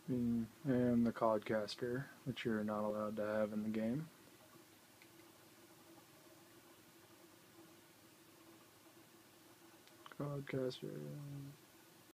And the codcaster, which you're not allowed to have in the game. Codcaster.